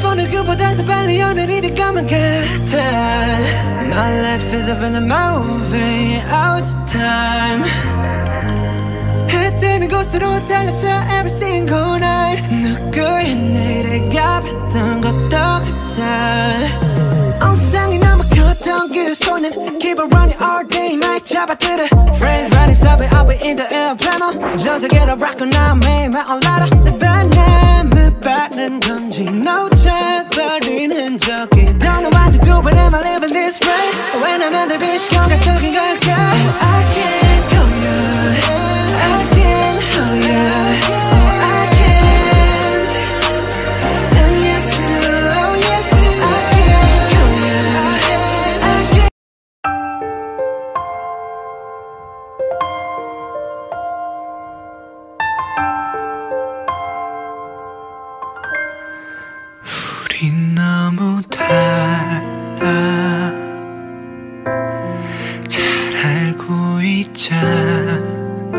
폰을 그보다 더 빨리 오늘이 가면 같아. My life is up in a movie all the time. 해 뜨는 곳으로 달렸어 every single night. 누구의 내일가 봤던 것도 같아. 온 세상이 너무 컸던 그 손은 Keep on running all day night 잡아들어 Friends running subway up in the air plano 전 세계로 rock 나 매일만 올라라 내 바람을 받는 건지 놓쳐버리는 적이 Don't know what to do but am I living this right When I'm under this 시간가 속인 걸까 I can't go you I can't hold you 우린 너무 달라 잘 알고 있잖아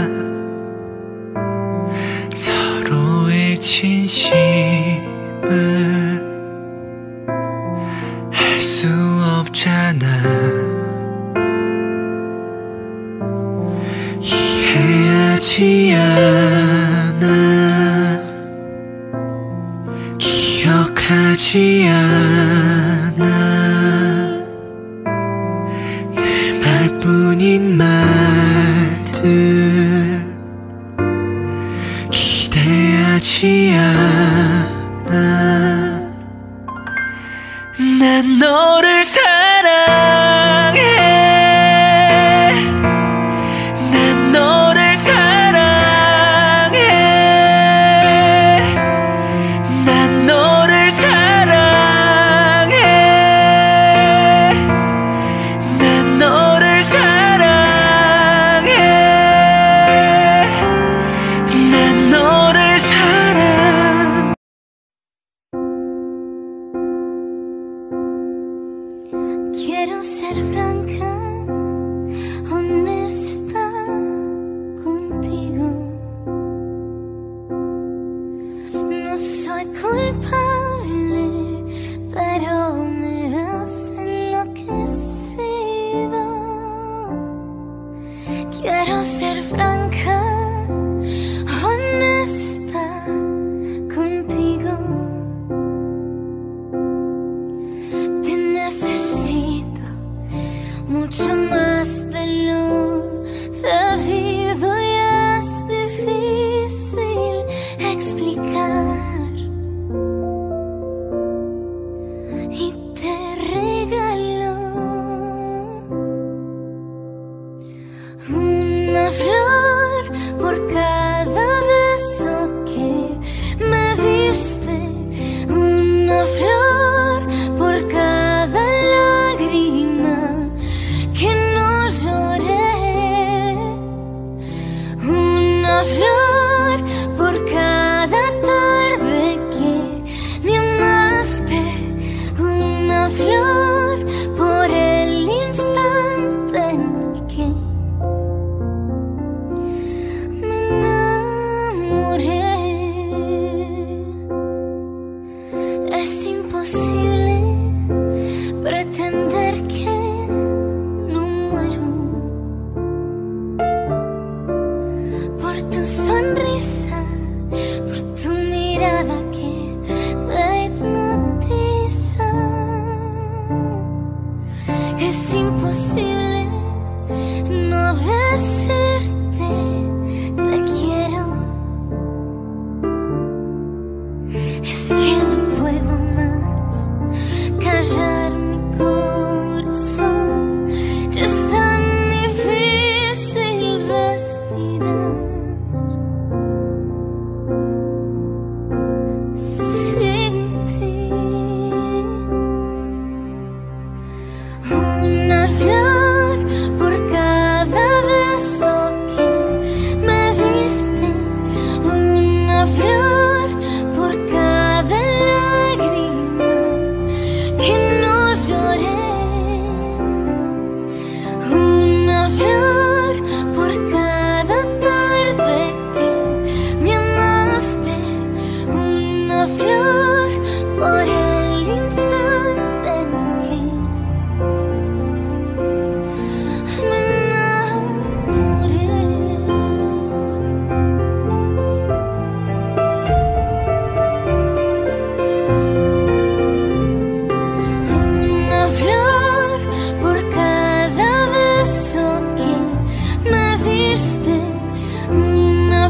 서로의 진심을 알 수 없잖아 이해하지 않아 기억하지 않아 내 말뿐인 말들 기대하지 않아 난 너를 사랑해 난 너를 사랑해 난 너를 사랑해 난 너를 사랑해 난 너를 사랑 Quiero ser franca, honesta contigo. No soy culpable, pero me has enloquecido. Quiero ser franca, honesta contigo. Necesito mucho más de lo debido y es difícil explicar y te regalo una flor por cada beso que me diste, una flor por cada lágrima que no lloré, una flor por cada tarde que me amaste, una flor por el instante en que me enamoré. Es imposible pretender que no muero por tu sonrisa, por tu mirada que me hipnotiza. Es imposible no decirte te quiero. Es que no puedo más callar mi corazón, ya es tan difícil respirar sin ti. Una flor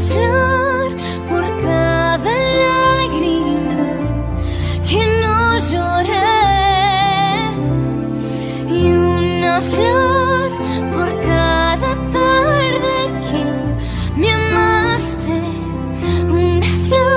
flor por cada lágrima que no lloré, y una flor por cada tarde que me amaste, una flor.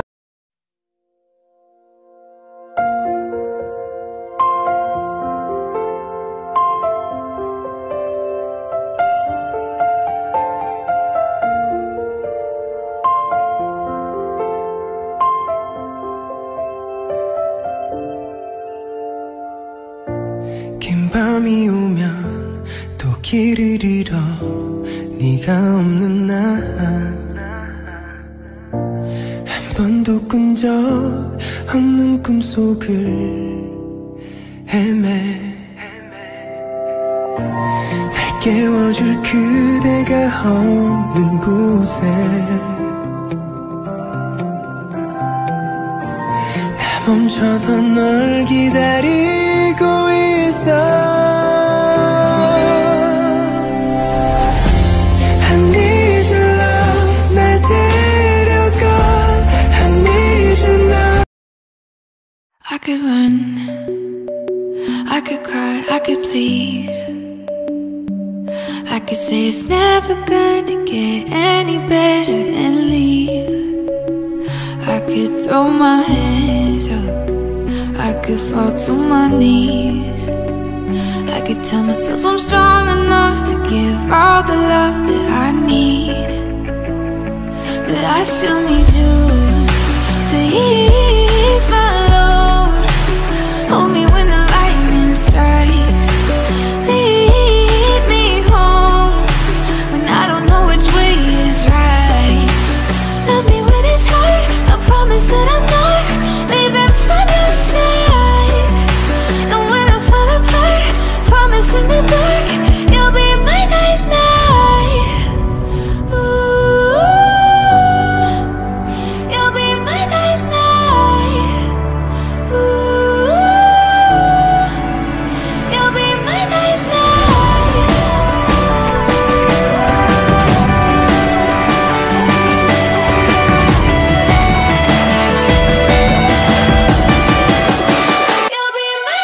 긴 밤이 오면 또 길을 잃어 네가 없는 날 한 번도 꾼 적 없는 꿈속을 헤매 날 깨워줄 그대가 없는 곳에 나 멈춰서 널 기다리고 있어. I need your love, 날 데려가. I need you now. I could run, I could cry, I could plead, I could say it's never gonna get any better and leave. I could throw my hands up, I could fall to my knees, I could tell myself I'm strong enough to give all the love that I need. But I still need you to ease my load. Hold me when the lightning strikes, lead me home when I don't know which way is right. Love me when it's hard, I promise that I'm not leaving from your side. And when I fall apart, promise in the dark you'll be my nightlight. Ooh, you'll be my nightlight. Ooh, you'll be my nightlight. You'll be my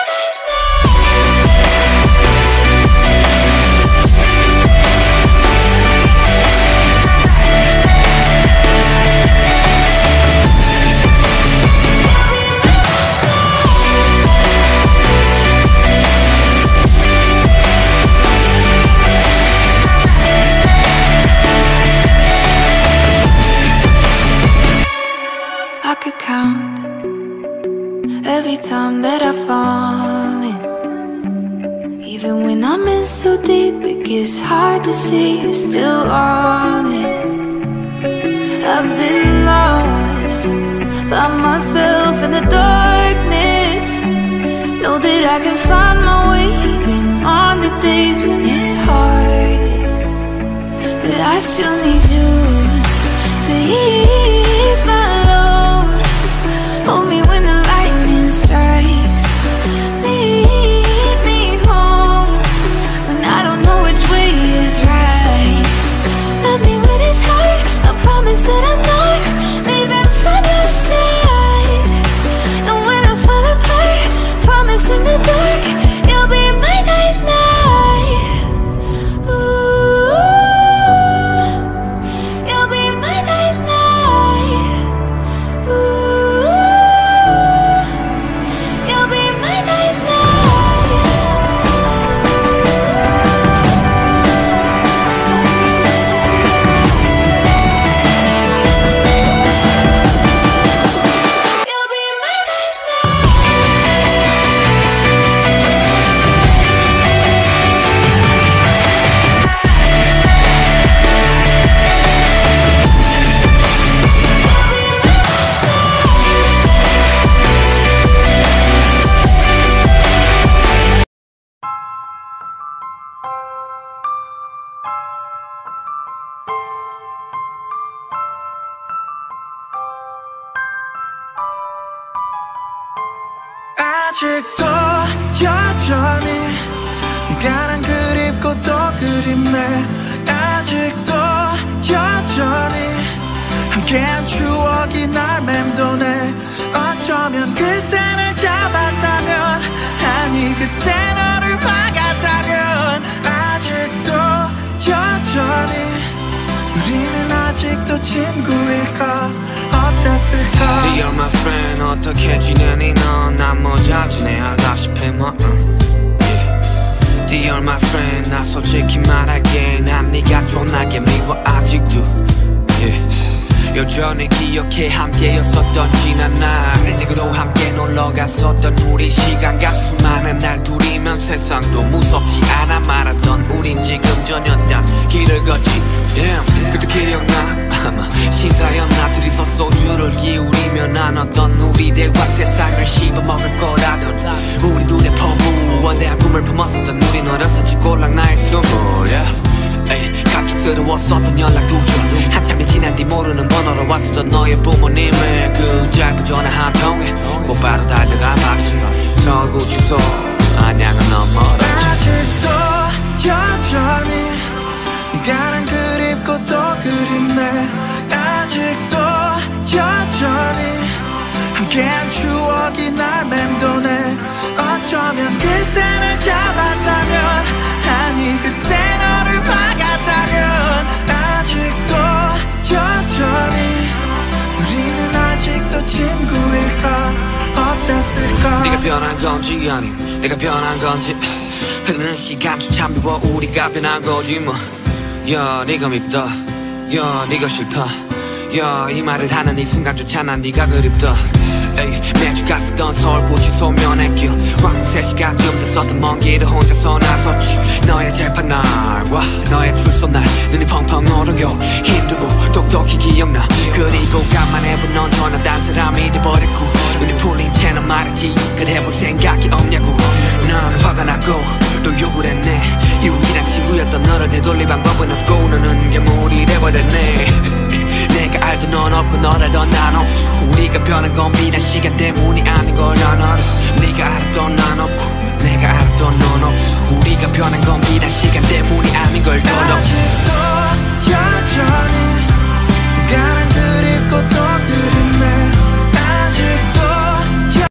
I could count every time that I fall in. Even when I'm in so deep, it gets hard to see you're still all in. I've been lost by myself in the darkness. Know that I can find my way even on the days when it's hardest. But I still need you to ease my load. Hold me when the lightning strikes, lead me home when I don't know which way is right. Love me when it's hard, I promise that I'm not leaving from your side. And when I fall apart, promise in the dark you'll be my nightlight. Ooh, you'll be my nightlight. Ooh, you'll be my nightlight. You'll be my 아직도 여전히 네가 난 그립고 또 그립네. 아직도 여전히 함께한 추억이 날 맴도네. 어쩌면 그때 날 잡았다면, 아니 그때 너를 막았다면, 아직도 여전히 우리는 아직도 친구일까? 어땠을까? Dear my friend 어떻게 지내니 넌? 난 뭐 잘 지내야다시피 뭐 Dear my friend 나 솔직히 말할게 난 네가 존나게 미워 아직도 여전히 기억해 함께였었던 지난 날 댁으로 함께 놀러갔었던 우리 시간과 수많은 날들이면 세상도 무섭지 않아 말았던 우린 지금 전혀 딴 길을 걷지 그때 기억나 아마 신사였나 둘이서 소주를 기울이며 나눴던 우리 대화 세상을 씹어먹을 거라던 우리 둘의 포부 원대한 꿈을 품었었던 우린 어렸었지 꼴랑 나의 스물 갑작스러웠었던 연락 두절 한참이 지난 뒤 모르는 번호로 왔었던 너의 부모님의 그 짧은 전화 한 통에 곧바로 달려가 봤지 서구 주소 안양은 너무 멀었지 아직도 여전히 네가 난 그립고 또 그립네. 아직도 여전히 함께한 추억이 날 맴도네. 어쩌면 그때 날 잡았다면, 아니 그때 너를 막았다면, 아직도 여전히 우리는 아직도 친구일까? 어땠을까? 네가 변한 건지 아님 내가 변한 건지 흐르는 시간조차 미워 우리가 변한 거지 뭐 야 네가 밉다 야 네가 싫다 야 이 말을 하는 이 순간조차 난 네가 그립다 에이, 매주 갔었던 서울구치 소면의 왕복 3시간쯤 됐었던 먼 길을 혼자서 나섰지 너의 재판날과 너의 출소날 눈이 펑펑 얼어요 힘들고 똑똑히 기억나 그리고 간만에 본 넌 전혀 딴 사람이 돼버렸고 눈이 풀린 채 넌 말했지 그래 볼 생각이 없냐고 넌 화가 나고 또 욕을 했네 유일한 친구였던 너를 되돌릴 방법은 없고 너는 괴물이 돼버렸네 내가 알던 넌 없고 널 알던 난 없어 우리가 변한 건 비단 시간 때문이 아닌 걸 난 알아 네가 알았던 난 없고 내가 알았던 넌 없어 우리가 변한 건 비단 시간 때문이 아닌 걸 넌 없어 아직도 여전히 네가 난 그립고 또 그립네. 아직도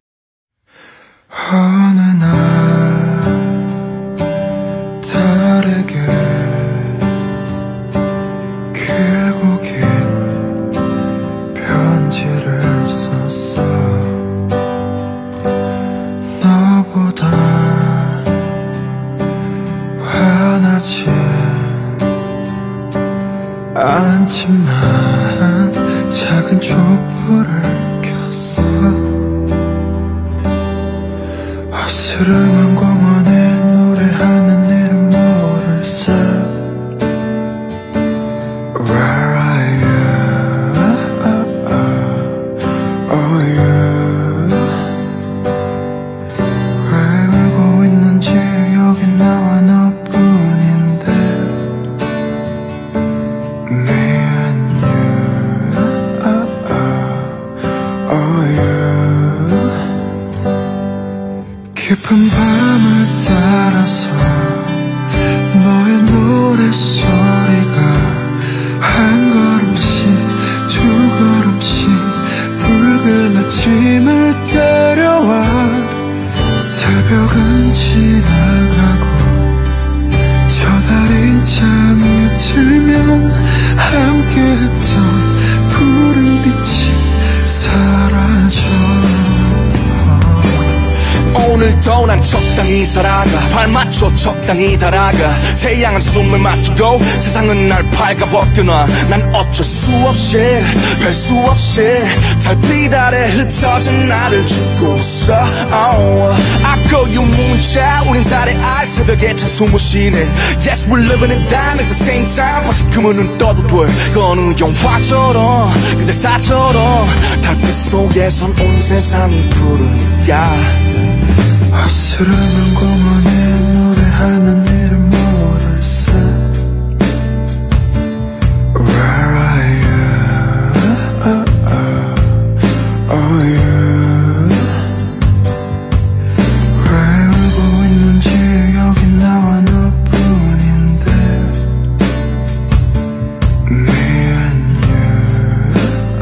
어느 날 다르게 길고 긴 편지를 썼어. 너보다 화나지 않지만 작은 촛불을 켰어. 어스름한 공원에 노래하는 이름 모를세. Where are you? Oh you. 왜 울고 있는지 여기 나와 너뿐인데. Me and you. Oh you. 깊은 밤을 따라서 너의 노랫소리가 한 걸음씩 두 걸음씩 붉은 아침을 따라와. 새벽은 지나가고 저 달이 잠이 들면 함께했던 푸른 빛이 사라져. 오늘도 난 적당히 살아가 발맞춰 적당히 달아가 태양은 숨을 막히고 세상은 날 밝아벗겨놔. 난 어쩔 수 없이 별 수 없이 달빛 아래 흩어진 나를 죽고 있어. I call you 문자 우린 달의 알 새벽에 찬 숨을 쉬네. Yes we're living in time at the same time 다시금은 눈 떠도 돼. 그 어느 영화처럼 그대사처럼 달빛 속에선 온 세상이 푸르니까. 어스름한 공원에 노래하는 이름 모를세. Where are you? Oh you. 왜 울고 있는지 여기 나와 너뿐인데. Me and you.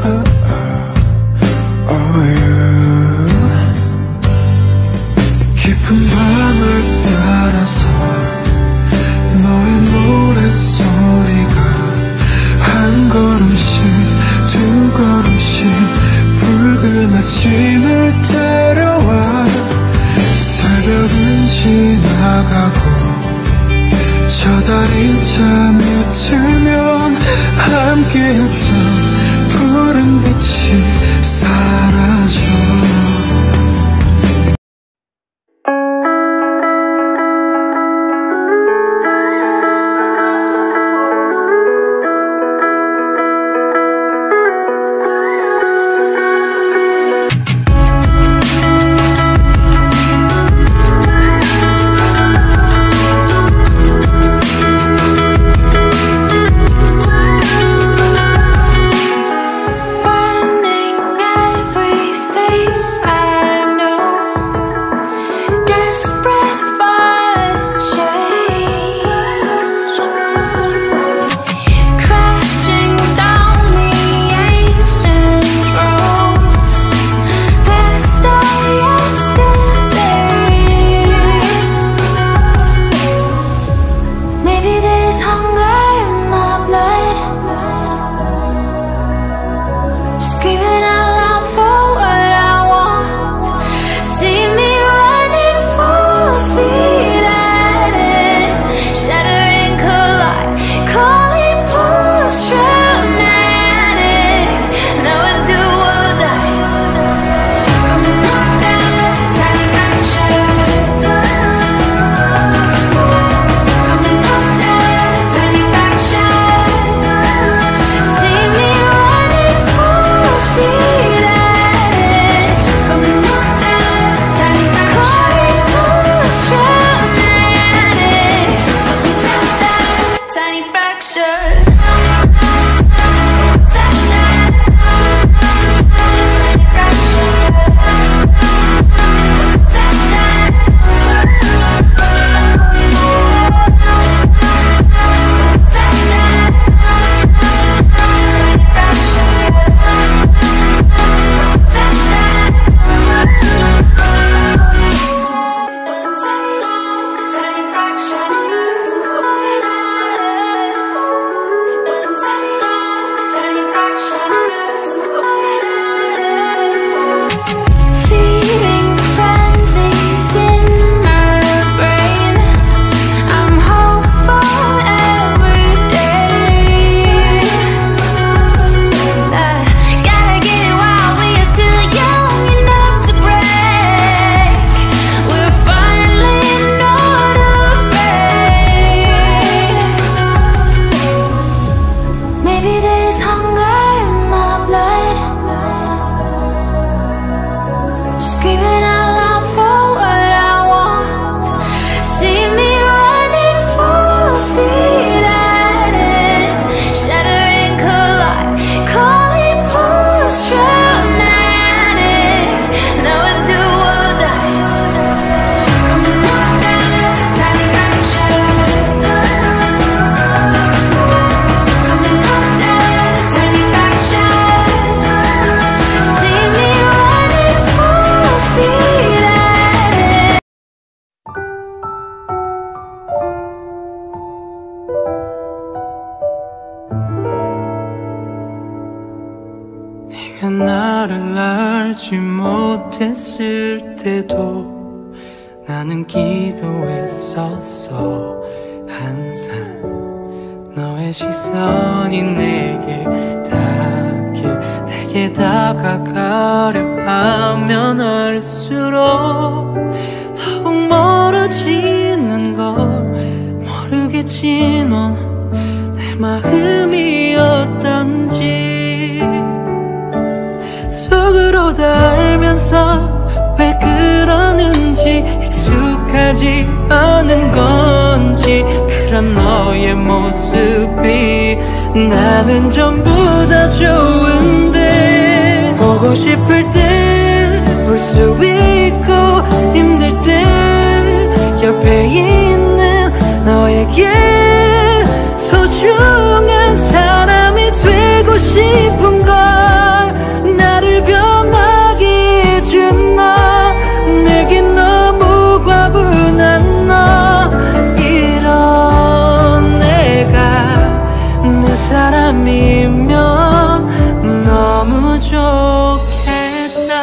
함께했던 푸른 빛이 사라져. 나를 알지 못했을 때도 나는 기도했었어. 항상 너의 시선이 내게 닿길, 내게 다가가려 하면 할수록 더욱 멀어지는 걸 모르겠지. 넌 내 마음이었던지 속으로 다 알면서 왜 그러는지 익숙하지 않은 건지 그런 너의 모습이 나는 전부 다 좋은데 보고 싶을 때 볼 수 있고 힘들 때 옆에 있는 너에게 소중한 사람이 되고 싶은 걸 나를 변하게 해준 너 내게 너무 과분한 너 이런 내가 내 사람이면 너무 좋겠다.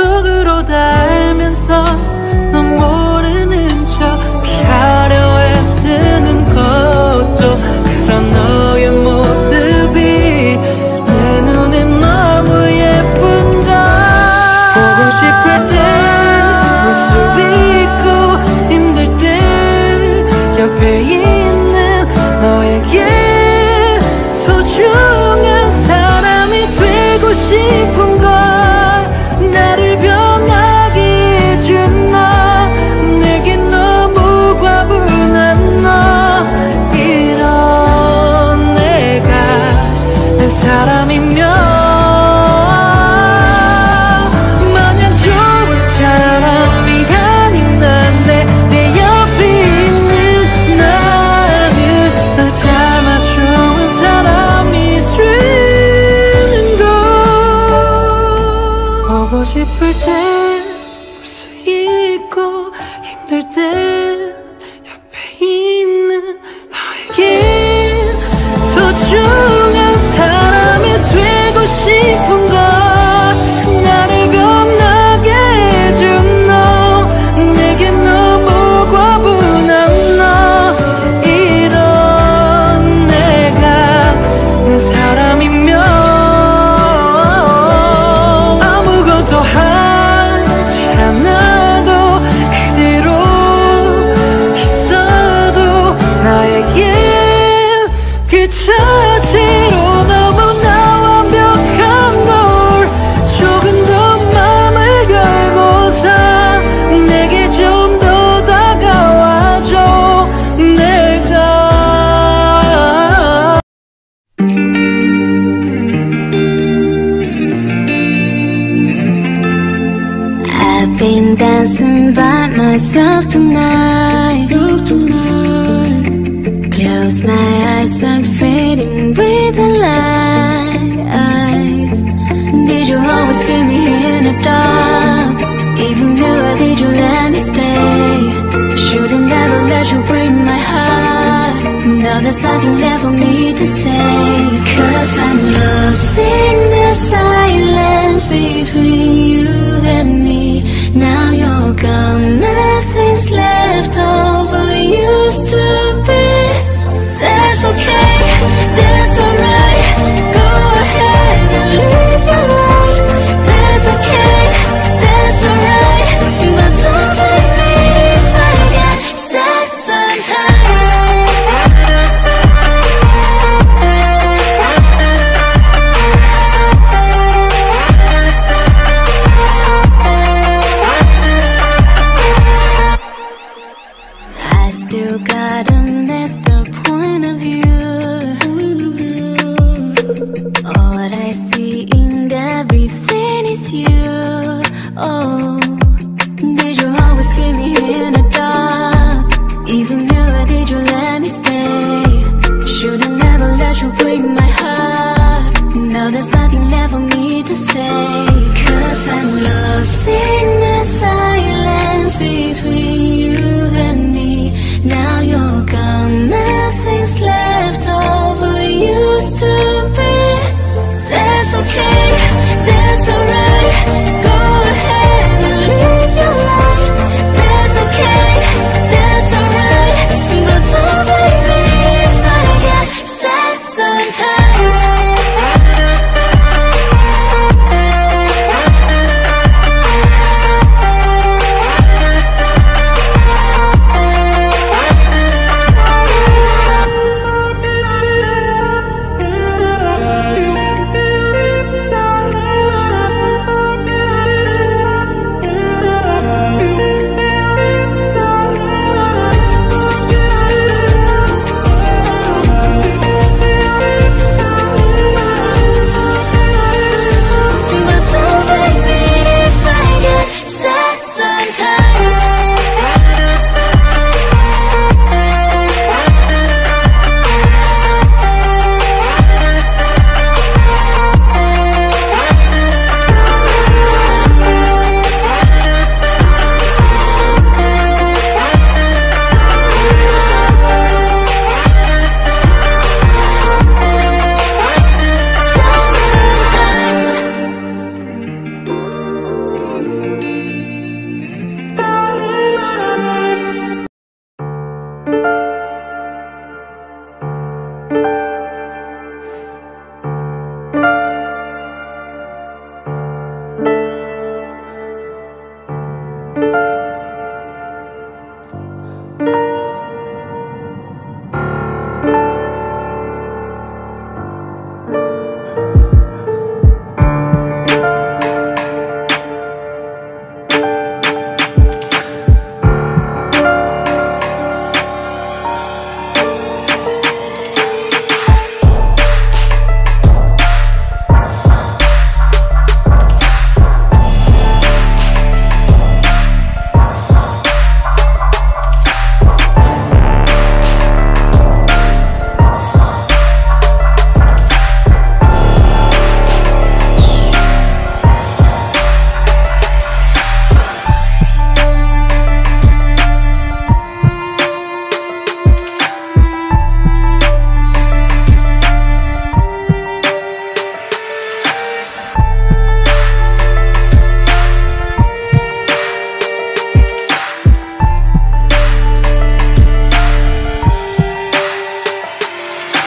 속으로 다 알면서 넌 모르는 척 피하려 애쓰는 것도 그런 너의 모습이 내 눈엔 너무 예쁜 걸 보고 싶을 때 볼 수 있고 힘들 때 옆에 있는 너에게 소중한 사람이 되고 싶은 걸 나를 변하게 해준 너 내게 너무 과분한 너 이런 내가 내 사람이면 마냥 좋은 사람이 아닌 난데 내 옆에 있는 나는 널 닮아 좋은 사람이 되는 걸 보고 싶을 때 볼 수 있고 힘들 때 옆에 있는 너에게 소중한 사람이 되고 싶은 걸 나를 변하게 해준 너 내게 너무 과분한 너 이런 내가 내 사람이면 아무것도 하지 않아도 그대로 있어도 나에겐 그 자체로 너무나 완벽한 걸 조금 더 맘을 열고서 내게 좀 더 다가와줘 내가 I've been dancing by myself tonight. Close my eyes, I'm fading with the lights. Did you always keep me in the dark? Even though did you let me stay? Should've never let you break my heart. Now there's nothing left for me to say. Cause I'm lost in the silence between you and me. Now you're gone, nothing's left over used to be. That's okay, that's alright. Go ahead and live your life. That's okay, that's alright. But don't blame me if I get sad sometimes. I still gotta miss the point of view. All I see in everything is you.